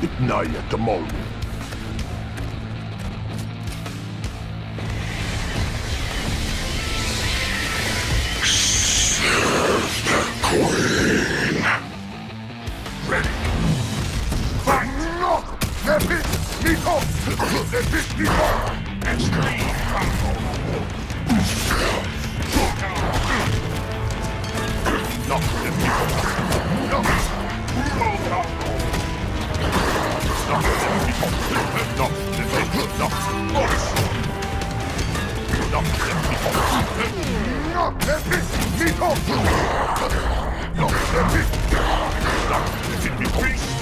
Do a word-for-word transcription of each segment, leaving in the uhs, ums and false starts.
Hypnaia Demol. Serve the Queen. Ready. Fight! Lepit! Niko! Lepit! Niko! Extreme combo! No, Niko! No! No! No, Niko! No, Niko! No! No, Niko! No, Lepit! Niko! No, Lepit! No, Niko!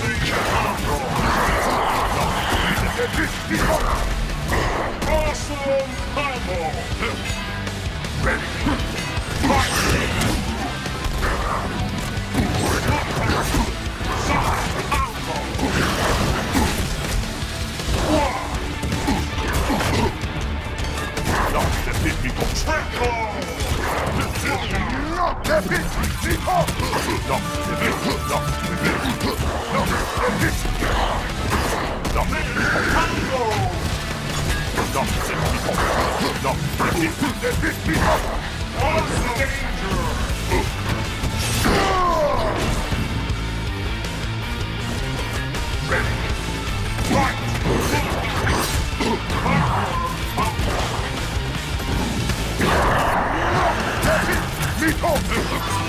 Awesome combo! Ready! Fight! Side combo! One! Not the Nico! Triple! Not the Nico! Not the Nico! Not the Nico! Not the Nico! Not the Nico! Not the Nico! Not the Nico! What's the danger? Ready! Fight! Nico!